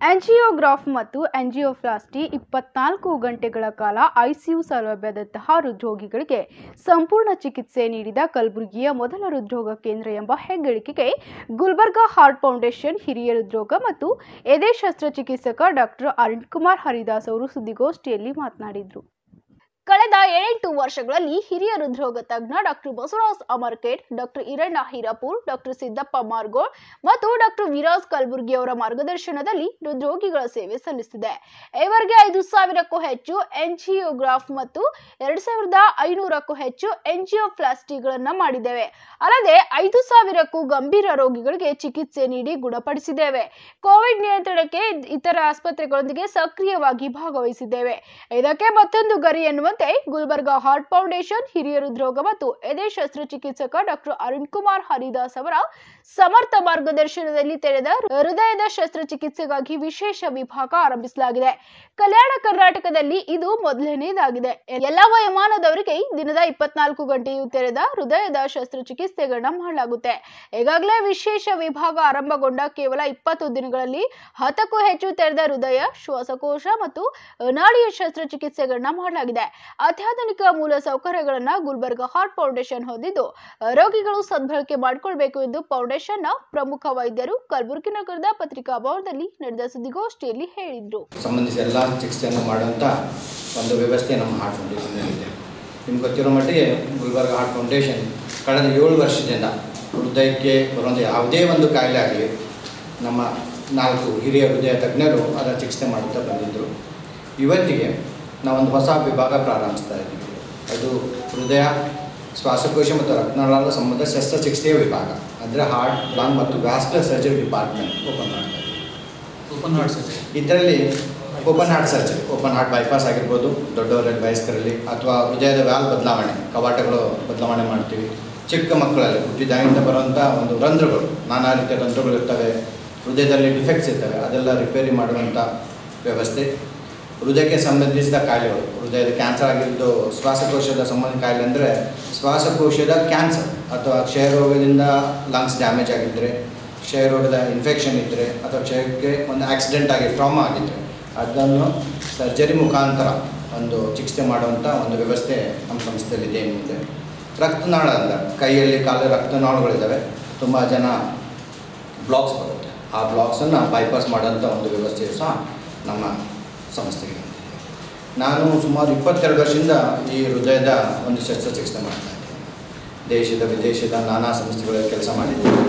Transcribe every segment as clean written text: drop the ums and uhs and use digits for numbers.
ಆಂಜಿಯೋಗ್ರಾಫ್ ಮತ್ತು ಆಂಜಿಯೋಪ್ಲಾಸ್ಟಿ 24 ಗಂಟೆಗಳ ಕಾಲ ಐಸಿಯು ಸೌಲಭ್ಯದಂತಹ ಹೃದ್ರೋಗಿಗಳಿಗೆ ಸಂಪೂರ್ಣ ಚಿಕಿತ್ಸೆ ನೀಡಿದ ಕಲಬುರಗಿಯ ಮೊದಲ ಹೃದ್ರೋಗ ಕೇಂದ್ರ ಎಂಬ ಹೆಗ್ಗಳಿಕೆಗೆ ಗುಲ್ಬರ್ಗಾ ಹಾರ್ಟ್ ಫೌಂಡೇಶನ್ ಹಿರಿಯ ಹೃದ್ರೋಗ ಮತ್ತು ಎದೆ ಶಸ್ತ್ರಚಿಕಿತ್ಸಕ ಡಾಕ್ಟರ್ ಅರುಣ್ಕುಮಾರ್ ಹರಿದಾಸ್ ಅವರು ಸುದ್ದಿಗೋಷ್ಠಿಯಲ್ಲಿ ಮಾತನಾಡಿದರು. ಕಳೆದ 8 ವರ್ಷಗಳಲ್ಲಿ ಹಿರಿಯ ಹೃದ್ರೋಗ ತಜ್ಞ doctor Basavaraj Amarket, doctor Eranna Hirapur, doctor Siddappa Margol ಮತ್ತು ಡಾಕ್ಟರ್ ವಿರಾಜ್ ಕಲಬುರ್ಗಿ ಅವರ ಮಾರ್ಗದರ್ಶನದಲ್ಲಿ ಹೃದ್ರೋಗಿಗಳ ಸೇವೆ ಸಲ್ಲಿಸಿದೆ. ಈವರೆಗೆ 5,000ಕ್ಕೂ ಹೆಚ್ಚು ಆಂಜಿಯೋಗ್ರಾಫ್ ಮತ್ತು 2,500ಕ್ಕೂ ಹೆಚ್ಚು ಆಂಜಿಯೋಪ್ಲಾಸ್ಟಿಗಳನ್ನು ಮಾಡಿದ್ದೇವೆ. ಅಲ್ಲದೆ 5,000ಕ್ಕೂ ಗಂಭೀರ ರೋಗಿಗಳಿಗೆ ಚಿಕಿತ್ಸೆ ನೀಡಿ ಗುಣಪಡಿಸಿದ್ದೇವೆ. ಕೋವಿಡ್ ನಿಯಂತ್ರಣಕ್ಕೆ ಇತರ ಆಸ್ಪತ್ರೆಗಳೊಂದಿಗೆ ಸಕ್ರಿಯವಾಗಿ ಭಾಗವಹಿಸಿದ್ದೇವೆ. ಇದಕ್ಕೆ ಮತ್ತೊಂದು ಗರಿ ಎನ್ನುವಂತೆ ಗುಲ್ಬರ್ಗಾ ಹಾರ್ಟ್ ಫೌಂಡೇಶನ್ ಹಿರಿಯ ಹೃದ್ರೋಗ ಮತ್ತು ಎದೆ ಶಸ್ತ್ರಚಿಕಿತ್ಸಕ ಡಾಕ್ಟರ್ ಅರುಣ್ಕುಮಾರ್ ಹರಿದಾಸ್ ಅವರ ಸಮರ್ಥ ಮಾರ್ಗದರ್ಶನದಲ್ಲಿ ತೆರೆದ ಹೃದಯದ ಶಸ್ತ್ರಚಿಕಿತ್ಸೆಗಾಗಿ ವಿಶೇಷ ವಿಭಾಗ ಆರಂಭಿಸಲಾಗಿದೆ. ಕಲ್ಯಾಣ ಕರ್ನಾಟಕದಲ್ಲಿ ಇದು ಮೊದಲನೇದಾಗಿದೆ. ಎಲ್ಲಾ ವಯೋಮಾನದವರಿಗೆ ದಿನದ 24 ಗಂಟೆಯೂ ತೆರೆದ ಹೃದಯದ ಶಸ್ತ್ರಚಿಕಿತ್ಸೆಗಳನ್ನ ಮಾಡಲಾಗುತ್ತೆ. ಈಗಾಗಲೇ ವಿಶೇಷ ವಿಭಾಗ ಆರಂಭಗೊಂಡ ಕೇವಲ 20 ದಿನಗಳಲ್ಲಿ 10ಕ್ಕೂ ಹೆಚ್ಚು ತೆರೆದ ಹೃದಯ, ಶ್ವಾಸಕೋಶ ಮತ್ತು ನಾಡಿಯ ಶಸ್ತ್ರಚಿಕಿತ್ಸೆಗಳನ್ನ ಮಾಡಲಾಗಿದೆ. ಅತ್ಯಾಧುನಿಕ ಮೂಲ ಸೌಕರ್ಯಗಳನ್ನ ಗುಲ್ಬರ್ಗಾ ಹಾರ್ಟ್ ಫೌಂಡೇಶನ್ ಹೊಂದಿದ್ದು ರೋಗಿಗಳು ಸದ್ಬಳಕೆ ಮಾಡಿಕೊಳ್ಳಬೇಕು ಎಂದು ಫೌಂಡೇಶನ್ನ ಪ್ರಮುಖ ವೈದ್ಯರು ಕಲಬುರಗಿ ನಗರದ ಪತ್ರಿಕಾ ಭವನದಲ್ಲಿ ನಡೆದ ಸುದ್ದಿಗೋಷ್ಠಿಯಲ್ಲಿ ಹೇಳಿದರು. ಸಂಬಂಧಿಸಿದ ಎಲ್ಲ ಚಿಕಿತ್ಸೆಯನ್ನು ಮಾಡುವಂಥ ಒಂದು ವ್ಯವಸ್ಥೆ ನಮ್ಮ ಹಾರ್ಟ್ ಫೌಂಡೇಶನ್ನಲ್ಲಿದೆ. ನಿಮ್ಗೆ ಗೊತ್ತಿರೋ ಮಟ್ಟಿಗೆ ಗುಲ್ಬರ್ಗಾ ಹಾರ್ಟ್ ಫೌಂಡೇಶನ್ ಕಳೆದ 7 ವರ್ಷದಿಂದ ಹೃದಯಕ್ಕೆ ಬರುವಂಥ ಯಾವುದೇ ಒಂದು ಕಾಯಿಲೆ ಆಗಲಿ ನಮ್ಮ 4 ಹಿರಿಯ ಹೃದಯ ತಜ್ಞರು ಅದರ ಚಿಕಿತ್ಸೆ ಮಾಡುತ್ತಾ ಬಂದಿದ್ದರು. ಇವತ್ತಿಗೆ ನಾವೊಂದು ಹೊಸ ವಿಭಾಗ ಪ್ರಾರಂಭಿಸ್ತಾ ಇದ್ದೀವಿ. ಅದು ಹೃದಯ, ಶ್ವಾಸಕೋಶ ಮತ್ತು ರಕ್ತನಾಳದ ಸಂಬಂಧ ಶಸ್ತ್ರಚಿಕಿತ್ಸೆಯ ವಿಭಾಗ, ಅಂದರೆ ಹಾರ್ಟ್, ಲಂಗ್ ಮತ್ತು ವ್ಯಾಸ್ಕ್ಯುಲರ್ ಸರ್ಜರಿ ಡಿಪಾರ್ಟ್ಮೆಂಟ್ ಓಪನ್ ಮಾಡ್ತಾ ಇದ್ದೀವಿ. ಓಪನ್ ಹಾರ್ಟ್ ಸರ್ಜರಿ ಇದರಲ್ಲಿ ಓಪನ್ ಹಾರ್ಟ್ ಬೈಪಾಸ್ ಆಗಿರ್ಬೋದು, ದೊಡ್ಡವರಲ್ಲಿ, ವಯಸ್ಕರಲ್ಲಿ, ಅಥವಾ ಹೃದಯದ ವ್ಯಾಲ್ ಬದಲಾವಣೆ, ಕವಾಟಗಳು ಬದಲಾವಣೆ ಮಾಡ್ತೀವಿ. ಚಿಕ್ಕ ಮಕ್ಕಳಲ್ಲಿ ಹುಟ್ಟಿದಾಗಿಂದ ಬರುವಂಥ ಒಂದು ರಂಧ್ರಗಳು, ನಾನಾ ರೀತಿಯ ರಂಧ್ರಗಳು ಇರ್ತವೆ, ಹೃದಯದಲ್ಲಿ ಡಿಫೆಕ್ಟ್ಸ್ ಇರ್ತವೆ, ಅದೆಲ್ಲ ರಿಪೇರಿ ಮಾಡುವಂಥ ವ್ಯವಸ್ಥೆ. ಹೃದಯಕ್ಕೆ ಸಂಬಂಧಿಸಿದ ಕಾಯಿಲೆಗಳು, ಹೃದಯದ ಕ್ಯಾನ್ಸರ್ ಆಗಿದ್ದು, ಶ್ವಾಸಕೋಶದ ಸಂಬಂಧ ಕಾಯಿಲೆ ಅಂದರೆ ಶ್ವಾಸಕೋಶದ ಕ್ಯಾನ್ಸರ್ ಅಥವಾ ಕ್ಷಯರೋಗದಿಂದ ಲಂಗ್ಸ್ ಡ್ಯಾಮೇಜ್ ಆಗಿದ್ದರೆ, ಕ್ಷಯರೋಗದ ಇನ್ಫೆಕ್ಷನ್ ಇದ್ದರೆ, ಅಥವಾ ಕ್ಷಯಕ್ಕೆ ಒಂದು ಆಕ್ಸಿಡೆಂಟ್ ಆಗಿ ಟ್ರಾಮಾ ಆಗಿದ್ದರೆ ಅದನ್ನು ಸರ್ಜರಿ ಮುಖಾಂತರ ಒಂದು ಚಿಕಿತ್ಸೆ ಮಾಡುವಂಥ ಒಂದು ವ್ಯವಸ್ಥೆ ನಮ್ಮ ಸಂಸ್ಥೆಯಲ್ಲಿದೆ. ಏನಿದೆ ರಕ್ತನಾಳ ಅಂತ ಕೈಯಲ್ಲಿ ಕಾಲ ರಕ್ತನಾಳಗಳಿದ್ದಾವೆ, ತುಂಬ ಜನ ಬ್ಲಾಕ್ಸ್ ಬರುತ್ತೆ, ಆ ಬ್ಲಾಕ್ಸನ್ನು ಬೈಪಾಸ್ ಮಾಡೋಂಥ ಒಂದು ವ್ಯವಸ್ಥೆಯು ಸಹ ನಮ್ಮ ಸಂಸ್ಥೆಗೆ ಬಂದಿದೆ. ನಾನು ಸುಮಾರು 22 ವರ್ಷದಿಂದ ಈ ಹೃದಯದ ಒಂದು ಶಸ್ತ್ರಚಿಕಿತ್ಸೆ ಮಾಡ್ತಾ ಇದ್ದೀನಿ. ದೇಶದ ವಿದೇಶದ ನಾನಾ ಸಂಸ್ಥೆಗಳಲ್ಲಿ ಕೆಲಸ ಮಾಡಿದ್ದೀನಿ.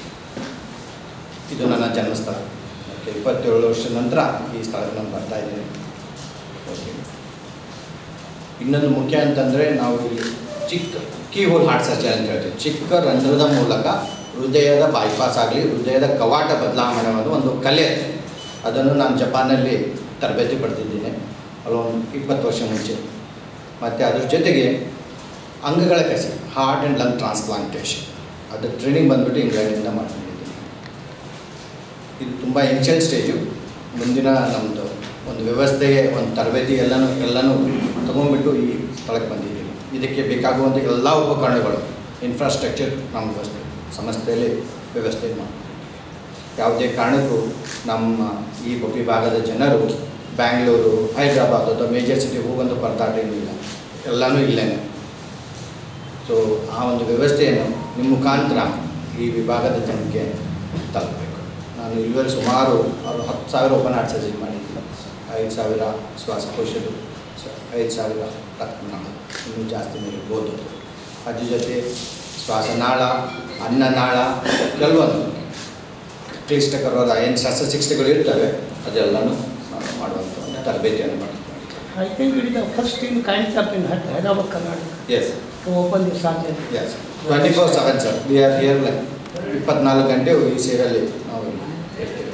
ಇದು ನನ್ನ ಜನ್ಮಸ್ಥಳ. 27 ವರ್ಷದ ನಂತರ ಈ ಸ್ಥಳಕ್ಕೆ ನಾನು ಬರ್ತಾ ಇದ್ದೀನಿ. ಓಕೆ, ಇನ್ನೊಂದು ಮುಖ್ಯ ಅಂತಂದರೆ ನಾವು ಇಲ್ಲಿ ಚಿಕ್ಕ ಕೀ ಹೋಲ್ ಹಾರ್ಟ್ ಸರ್ಜರಿ ಅಂತ ಹೇಳ್ತೀವಿ. ಚಿಕ್ಕ ರಂಧ್ರದ ಮೂಲಕ ಹೃದಯದ ಬೈಪಾಸ್ ಆಗಲಿ, ಹೃದಯದ ಕವಾಟ ಬದಲಾವಣೆ ಅನ್ನೋದು ಒಂದು ಕಲೆ. ಅದನ್ನು ನಾನು ಜಪಾನಲ್ಲಿ ತರಬೇತಿ ಪಡೆದಿದ್ದೀನಿ ಅಲ್ಲೊಂದು 20 ವರ್ಷ ಮುಂಚೆ. ಮತ್ತು ಅದ್ರ ಜೊತೆಗೆ ಅಂಗಗಳ ಕಸಿ, ಹಾರ್ಟ್ ಆ್ಯಂಡ್ ಲಂಗ್ ಟ್ರಾನ್ಸ್ಪ್ಲಾಂಟೇಷನ್, ಅದರ ಟ್ರೈನಿಂಗ್ ಬಂದುಬಿಟ್ಟು ಇಂಗ್ಲೆಂಡಿಂದ ಮಾಡ್ಕೊಂಡಿದ್ದೀನಿ. ಇದು ತುಂಬ ಇನಿಷಿಯಲ್ ಸ್ಟೇಜು. ಮುಂದಿನ ನಮ್ಮದು ಒಂದು ವ್ಯವಸ್ಥೆಗೆ ಒಂದು ತರಬೇತಿ ಎಲ್ಲನೂ ತೊಗೊಂಡ್ಬಿಟ್ಟು ಈ ಸ್ಥಳಕ್ಕೆ ಬಂದಿದ್ದೀನಿ. ಇದಕ್ಕೆ ಬೇಕಾಗುವಂಥ ಎಲ್ಲ ಉಪಕರಣಗಳು, ಇನ್ಫ್ರಾಸ್ಟ್ರಕ್ಚರ್ ನಮ್ಮ ಸಂಸ್ಥೆಯಲ್ಲಿ ವ್ಯವಸ್ಥೆ ಮಾಡ್ತೀವಿ. ಯಾವುದೇ ಕಾರಣಕ್ಕೂ ನಮ್ಮ ಈ ವಿಭಾಗದ ಜನರು ಬ್ಯಾಂಗ್ಳೂರು, ಹೈದ್ರಾಬಾದ್ ಅಥವಾ ಮೇಜರ್ ಸಿಟಿಗೆ ಹೋಗುವಂಥ ಪರದಾಟ ಏನಿಲ್ಲ, ಎಲ್ಲನೂ ಇಲ್ಲೇ. ಸೊ ಆ ಒಂದು ವ್ಯವಸ್ಥೆಯನ್ನು ನಿಮ್ಮ ಮುಖಾಂತರ ಈ ವಿಭಾಗದ ಜನಕ್ಕೆ ತಲುಪಬೇಕು. ನಾನು ಇಲ್ಲಿವರೆಗೆ ಸುಮಾರು 10,000 ಓಪನ್ ಹಾರ್ಟ್ ಸರ್ಜರಿ ಮಾಡಿದ್ದೀನಿ. 5,000 ಶ್ವಾಸಕೋಶದ್ದು, 5,000 ರಕ್ತನಾಳ, ಇನ್ನೂ ಜಾಸ್ತಿ ಇರ್ಬೋದು. ಅದ್ರ ಜೊತೆ ಶ್ವಾಸನಾಳ, ಅನ್ನನಾಳ, ಕೆಲವೊಂದು ಕ್ಲಿಷ್ಟಕರವಾದ ಏನು ಶಸ್ತ್ರಚಿಕಿತ್ಸೆಗಳು ಇರ್ತವೆ ಅದೆಲ್ಲನೂ ನಾವು ಮಾಡುವಂಥ ಒಂದು ತರಬೇತಿಯನ್ನು ಮಾಡ್ತೀವಿ. I think it is the first in kind of in Hyderabad, Karnataka. Yes. To open this surgery. Yes. 24/7 sir. We are here like 24 ಗಂಟೆ ಈ ಸೇವೆಯಲ್ಲಿ ನಾವು ಇರ್ತೀವಿ.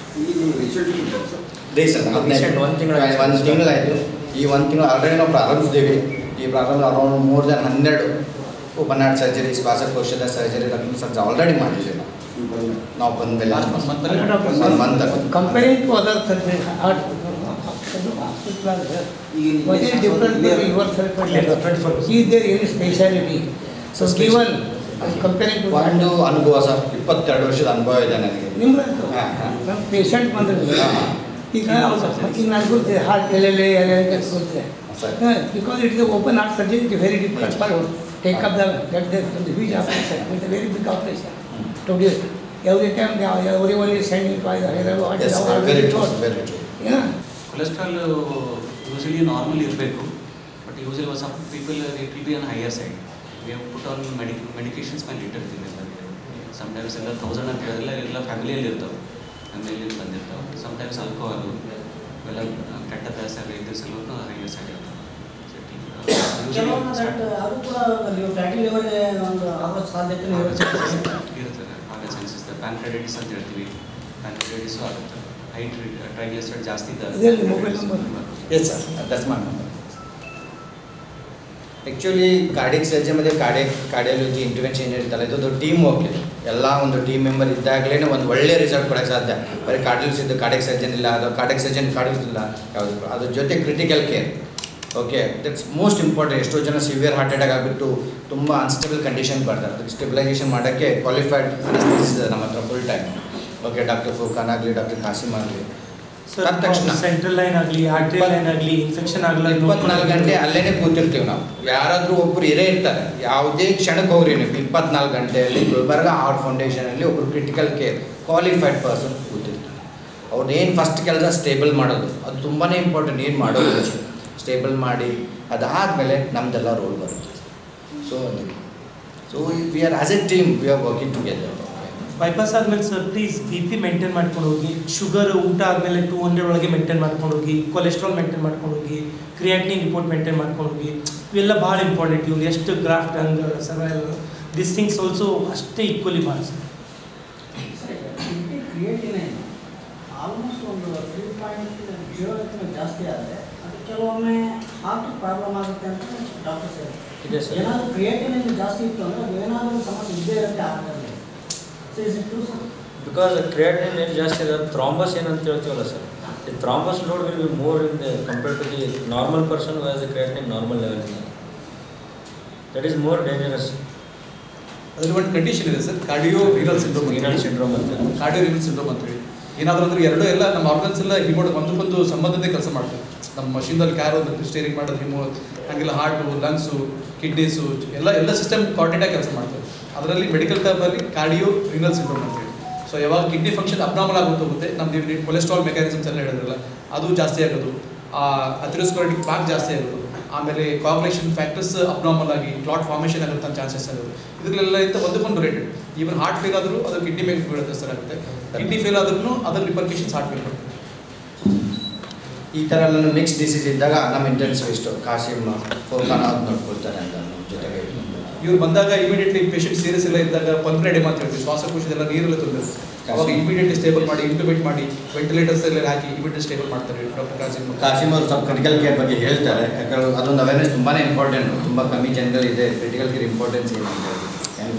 ರೀಸೆಂಟ್ 1 ತಿಂಗಳಾಯಿತು. ಈ 1 ತಿಂಗಳು ಆಲ್ರೆಡಿ ನಾವು ಪ್ರಾರಂಭಿಸಿದ್ದೀವಿ. ಈ ಪ್ರಾರಂಭ around more than 12 open heart surgery, ಶ್ವಾಸಕೋಶದ ಸರ್ಜರಿ, ರಕ್ತ ಸರ್ಜರಿ ಆಲ್ರೆಡಿ ಮಾಡಿದ್ದೀವಿ ನಾವು ಬಂದ ಮೇಲೆ. Comparing to other surgery, heart hospital, what is different with your surgery? Is there any specialty? So given comparing ಒಂದು ಅನುಭವ ಸರ್, 22 ವರ್ಷದ ಅನುಭವ ಇದೆ ನನಗೆ. ನಿಮ್ಗೆ ಹಾಂ ಹಾಂ ನಮ್ಮ ಪೇಷಂಟ್ ಬಂದ್ರೆ ಈಗ ಈಗ ನನಗೆ ಗೊತ್ತಿದೆ ಹಾರ್ಟ್ ಎಲ್ಲೆಲ್ಲಿ ಗೊತ್ತಿದೆ because it is open heart surgery, it very difficult for take up the huge operation, it's a very big operation to do it. Every time everyone is sending to either Hyderabad. Yes, very true, very true. Yeah. Cholesterol usually normal ಇರಬೇಕು, but usually some people it will be on higher side. We have put on medications ಮೇಲೆ ಇಟ್ಟಿರ್ತೀವಿ. Sometimes ಎಲ್ಲ 1000 ಅಂತ ಹೇಳಿದ್ರೆ ಎಲ್ಲ ಫ್ಯಾಮಿಲಿಯಲ್ಲಿ ಇರ್ತಾವೆ, ಫ್ಯಾಮಿಲಿಯಿಂದ ಬಂದಿರ್ತಾವೆ. Sometimes alcohol ಇವೆಲ್ಲ ಕೆಟ್ಟ ಅಭ್ಯಾಸ ಇದ್ರ ಸಲುವಾಗಿ ಹೈಯರ್ ಸೈಡ್ ಇರ್ತವೆ. ಅದು ಕೂಡ ನೀವು ಫ್ಯಾಟಿ ಲಿವರ್ ಒಂದು ಆಗೋ ಸಾಧ್ಯತೆ ಇರುತ್ತೆ, ಆಗೋ ಚಾನ್ಸಸ್ ಇದೆ. ಪ್ಯಾನ್ಕ್ರೆಡೈಟಿಸ್ ಅಂತ ಹೇಳ್ತೀವಿ, ಪ್ಯಾನ್ಕ್ರೆಡೈಟಿಸು ಆಗುತ್ತೆ. ಹೈ ಟ್ರೈಗ್ಲಿಸರೈಡ್ ಜಾಸ್ತಿ ಇದರಲ್ಲಿ mobile number yes sir, that's my number. Actually cardiac ಸರ್ಜನ್मध्ये ಕಾರ್ಡಿಯಾಲಜಿ ಇಂಟರ್ವೆನ್ಷನ್ ಇರ್ತಲ್ಲ, ಇದೊಂದು ಟೀಮ್ ವರ್ಕ್ ಇದೆ. ಎಲ್ಲ ಒಂದು ಟೀಮ್ ಮೆಂಬರ್ ಇದ್ದಾಗಲೇ ಒಂದು ಒಳ್ಳೆ ರಿಸಲ್ಟ್ ಕೊಡೋಕ್ಕೆ ಸಾಧ್ಯ. ಬರೀ ಕಾರ್ಡಿಯಾಕ್ ಸರ್ಜನ್ ಇಲ್ಲ, ಅದು ಕಾರ್ಡಿಯಕ್ ಸರ್ಜನ್ ಇಲ್ಲ ಯಾವುದು, ಅದ್ರ ಜೊತೆ critical care. Okay, that's most important. ಎಷ್ಟೋ ಜನ ಸಿವಿಯರ್ ಹಾರ್ಟ್ ಅಟ್ಯಾಕ್ ಆಗಿಬಿಟ್ಟು ತುಂಬ ಅನ್ಸ್ಟೇಬಲ್ ಕಂಡೀಷನ್ ಬರ್ತಾರೆ. ಅದಕ್ಕೆ ಸ್ಟೆಬಿಲೈಸೇಷನ್ ಮಾಡೋಕ್ಕೆ ಕ್ವಾಲಿಫೈಡ್ ಅನಸ್ಥೆಟಿಸ್ಟ್ ಇದೆ ನಮ್ಮ ಹತ್ರ full time. Okay, doctor Furqan ಆಗಲಿ, ಡಾಕ್ಟರ್ ಕಾಸಿಮ್ ಆಗಲಿ, ತಕ್ಷಣ ಸೆಂಟ್ರಲ್ ಲೈನ್ ಆಗಲಿ, ಆರ್ಟರಿ ಲೈನ್ ಆಗಲಿ, ಇನ್ಫೆಕ್ಷನ್ ಆಗಲಿ 24 ಗಂಟೆ ಅಲ್ಲೇ ಕೂತಿರ್ತೀವಿ ನಾವು. ಯಾರಾದರೂ ಒಬ್ಬರು ಇರೇ ಇರ್ತಾರೆ, ಯಾವುದೇ ಕ್ಷಣಕ್ಕೆ ಹೋಗ್ರಿ ನೀವು 24 ಗಂಟೆಯಲ್ಲಿ ಗುಲ್ಬರ್ಗ ಹಾರ್ಟ್ ಫೌಂಡೇಶನಲ್ಲಿ ಒಬ್ಬರು ಕ್ರಿಟಿಕಲ್ ಕೇರ್ ಕ್ವಾಲಿಫೈಡ್ ಪರ್ಸನ್ ಕೂತಿರ್ತಾರೆ. ಅವ್ರದ್ದೇನು ಫಸ್ಟ್ ಕೆಲಸ ಸ್ಟೇಬಲ್ ಮಾಡೋದು, ಅದು ತುಂಬಾ ಇಂಪಾರ್ಟೆಂಟ್. ಏನು ಮಾಡೋದು ಸ್ಟೇಬಲ್ ಮಾಡಿ ಅದಾದಮೇಲೆ ನಮ್ಮದೆಲ್ಲ ರೋಲ್ ಬರುತ್ತೆ. So we are as a team, we are working together. Bypass ಆದಮೇಲೆ ಸರ್ ಪ್ಲೀಸ್ BP ಮೇಂಟೈನ್ ಮಾಡ್ಕೊಂಡು ಹೋಗಿ, ಶುಗರ್ ಊಟ ಆದಮೇಲೆ 200 ಒಳಗೆ ಮೇಂಟೈನ್ ಮಾಡ್ಕೊಂಡು ಹೋಗಿ, ಕೊಲೆಸ್ಟ್ರಾಲ್ ಮೇಂಟೈನ್ ಮಾಡ್ಕೊಂಡು ಹೋಗಿ, ಕ್ರಿಯಾಟಿನಿನ್ ರಿಪೋರ್ಟ್ ಮೇಂಟೈನ್ ಮಾಡ್ಕೊಂಡು ಹೋಗಿ. ಇವೆಲ್ಲ ಭಾಳ ಇಂಪಾರ್ಟೆಂಟ್. ಇವ್ರು ಎಷ್ಟು ಗ್ರಾಫ್ಟ್ ಹಂಗೆ ಸರ್ವೈವಲ್ ದಿಸ್ ಥಿಂಗ್ಸ್ ಆಲ್ಸೋ ಅಷ್ಟೇ ಈಕ್ವಲಿ ಭಾಳ ಸರ್. ಕ್ರಿಯೇಟಿನೈನ್ ಆಲ್ಮೋಸ್ಟ್ ಒಂದು 3.0 ಜಾಸ್ತಿ ಆದರೆ ಅದು ಕೆಲವೊಮ್ಮೆ ಹಾರ್ಟ್ ಪ್ರಾಬ್ಲಮ್ ಆಗುತ್ತೆ ಅಂತ ಡಾಕ್ಟರ್ಸ್ ಹೇಳ್ತಾರೆ. ಏನಾದರೂ ಕ್ರಿಯೇಟಿನೈನ್ ಜಾಸ್ತಿ ಇತ್ತು ಅಂದರೆ ಅದು ಏನಾದರೂ ಸಮಸ್ಯೆ ಇದ್ದೇ ಇರುತ್ತೆ ಹಾರ್ಟಲ್ಲಿ. Because creatinine ಜಾಸ್ತಿ ಇದೆ, ಥ್ರಾಂಬಸ್ ಏನಂತ ಹೇಳ್ತೀವಲ್ಲ sir, the thrombus load will be more in the compared to the normal person who has the creatinine normal level. That is more dangerous. ಅದರಲ್ಲಿ ಒಂದು ಕಂಡೀಷನ್ ಇದೆ ಸರ್, ಕಾರ್ಡಿಯೋ ರೀನಲ್ ಸಿಂಡ್ರೋಮ್ ಅಂತ. Cardio renal syndrome ಅಂತ ಹೇಳಿ ಏನಾದರೂ ಅಂದರೆ ಎರಡೂ ಎಲ್ಲ ನಮ್ಮ ಆರ್ಗನ್ಸ್ ಎಲ್ಲ ಒಂದಕ್ಕೊಂದು ಸಂಬಂಧದೇ ಕೆಲಸ ಮಾಡ್ತಾರೆ. ನಮ್ಮ ಮಷೀನ್ದಲ್ಲಿ ಕ್ಯಾರೋ ಸ್ಟೇರಿಂಗ್ ಮಾಡೋದು ಹಾಗೆಲ್ಲ ಹಾರ್ಟು, ಲಂಗ್ಸು, ಕಿಡ್ನೀಸು ಎಲ್ಲ ಸಿಸ್ಟಮ್ ಕೋಆರ್ಡಿನೇಟಾಗಿ ಕೆಲಸ ಮಾಡ್ತಾರೆ. ಅದರಲ್ಲಿ ಮೆಡಿಕಲ್ ಟರ್ಮಲ್ಲಿ ಕಾರ್ಡಿಯೋ ರೀನಲ್ ಸಿಂಡ್ರೋಮ್ ಅಂತ ಹೇಳಿ. ಸೊ ಯಾವಾಗ ಕಿಡ್ನಿ ಫಂಕ್ಷನ್ ಅಬ್ನಾರ್ಮಲ್ ಆಗುತ್ತೆ, ನಮ್ದು ಕೊಲೆಸ್ಟ್ರಾಲ್ ಮೆಕ್ಯಾನಿಸಮ್ಸ್ ಎಲ್ಲ ಹೇಳಿದ್ರಲ್ಲ ಅದು ಜಾಸ್ತಿ ಆಗೋದು, ಅಥೆರೋಸ್ಕ್ಲೆರೋಟಿಕ್ ಪ್ಲಾಕ್ ಜಾಸ್ತಿ ಆಗೋದು, ಆಮೇಲೆ ಕೋಆಗುಲೇಷನ್ ಫ್ಯಾಕ್ಟರ್ಸ್ ಅಬ್ನಾರ್ಮಲ್ ಆಗಿ ಕ್ಲಾಟ್ ಫಾರ್ಮೇಷನ್ ಆಗುತ್ತೆ ಚಾನ್ಸಸ್ ಆಗೋದು. ಇದರಲ್ಲೆಲ್ಲ ಇಂಥ ಒಂದಕ್ಕೊಂದು ರಿಲೇಟೆಡ್. ಈವನ್ ಹಾರ್ಟ್ ಫೇಲ್ ಆದರೂ ಅದು ಕಿಡ್ನಿ ಮೇಲೆ ಬೀಳುತ್ತೆ ಸರ್ ಆಗುತ್ತೆ. ಕಿಡ್ನಿ ಫೇಲ್ ಆದ್ರೂ ಅದರ ರಿಪರ್ಕೇಷನ್ಸ್ ಹಾರ್ಟ್ ಮೇಲೆ ಬರುತ್ತೆ. ಈ ಥರ ಎಲ್ಲ ನೆಕ್ಸ್ಟ್ ಡಿಸೀಸ್ ಇದ್ದಾಗ ನಮ್ಮ ಇಂಟೆನ್ಸಿವಿಸ್ಟ್ ಕಾಸಿಮ್ ಫುರ್ಖಾನ್ ಅದು ನೋಡ್ಕೊಳ್ತಾರೆ ಅಂತ ನಮ್ಮ ಜೊತೆಗೆ. ಇವ್ರು ಬಂದಾಗ ಇಮಿಡಿಯೇಟ್ಲಿ ಪೇಷಂಟ್ ಸೀರಿಯಸ್ ಎಲ್ಲ ಇದ್ದಾಗ ಪಲ್ಮನರಿ ಎಡೆಮಾ ಅಂತ ಹೇಳ್ತೀವಿ, ಶ್ವಾಸಕೋಶದೆಲ್ಲ ನೀರೆಲ್ಲ ತೊಂದರೆ, ಅವಾಗ ಇಮಿಡಿಯೇಟ್ಲಿ ಸ್ಟೇಬಲ್ ಮಾಡಿ ಇಂಟ್ಯೂಬೇಟ್ ಮಾಡಿ ವೆಂಟಿಲೇಟರ್ಸ್ ಎಲ್ಲ ಹಾಕಿ ಇಮಿಡಿಯೇಟ್ ಸ್ಟೇಬಲ್ ಮಾಡ್ತಾರೆ ಡಾಕ್ಟರ್ ಕಾಸಿಮ್ ಅವರು ಸ್ವಲ್ಪ ಕ್ರಿಟಿಕಲ್ ಕೇರ್ ಬಗ್ಗೆ ಹೇಳ್ತಾರೆ. ಯಾಕಂದ್ರೆ ಅದೊಂದು ಅವೇರ್ನೆಸ್ ತುಂಬಾ ಇಂಪಾರ್ಟೆಂಟ್. ತುಂಬ ಕಮ್ಮಿ ಜನರಲ್ಲಿ ಇದೆ ಕ್ರಿಟಿಕಲ್ ಕೇರ್ ಇಂಪಾರ್ಟೆನ್ಸ್ ಏನು ಅಂತ ಹೇಳಿ.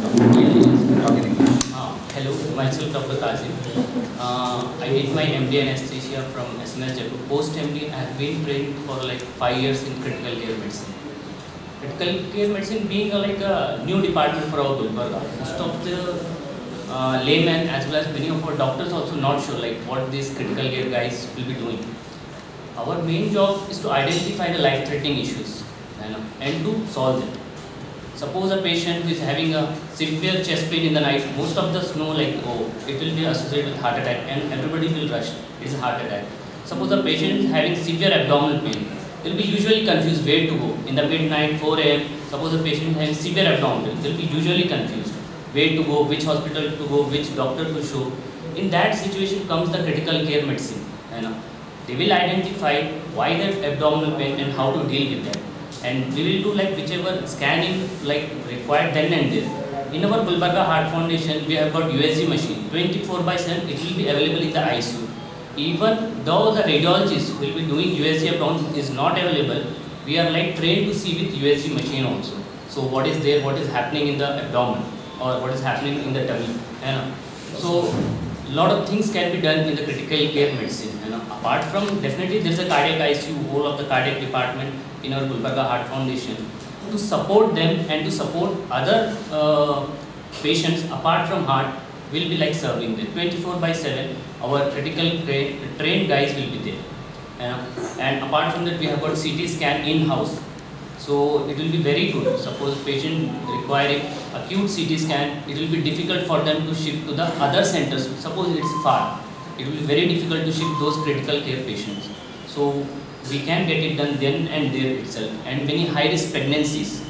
Hello, myself Dr. Kazim. I did my MD anesthesia from SML Jaipur. Post MD, I have been trained for like 5 years in critical care medicine. Critical care medicine being like a new department for our Gulbarga. Most of the laymen as well as many of our doctors also not sure like what these critical care guys will be doing. Our main job is to identify the life-threatening issues and to solve them. Suppose a patient who is having a severe chest pain in the night, most of us know like, oh, it will be associated with heart attack and everybody will rush, it's a heart attack. Suppose a patient is having severe abdominal pain, they will be usually confused where to go. In the midnight, 4 AM, suppose a patient is having severe abdominal, they will be usually confused where to go, which hospital to go, which doctor to show. In that situation comes the critical care medicine. They will identify why that abdominal pain and how to deal with that. And we will do like whichever scanning like required then and there. In our Gulbarga Heart Foundation, we have got USG machine 24/7. It will be available in the ICU. Even though the radiologist will be doing USG abdomen is not available, we are like trained to see with USG machine also. So what is there, what is happening in the abdomen or what is happening in the tummy. So lot of things can be done in the critical care medicine. Apart from definitely there is a cardiac ICU, whole of the cardiac department in our Gulbarga Heart Foundation to support them and to support other patients apart from heart will be like serving there 24/7. Our critical trained guys will be there. And apart from that, we have got CT scan in-house. So it will be very good. Suppose patient requiring acute CT scan, it will be difficult for them to shift to the other centers. Suppose it's far, it will be very difficult to shift those critical care patients. So we can get it done then and there itself. And many high-risk pregnancies,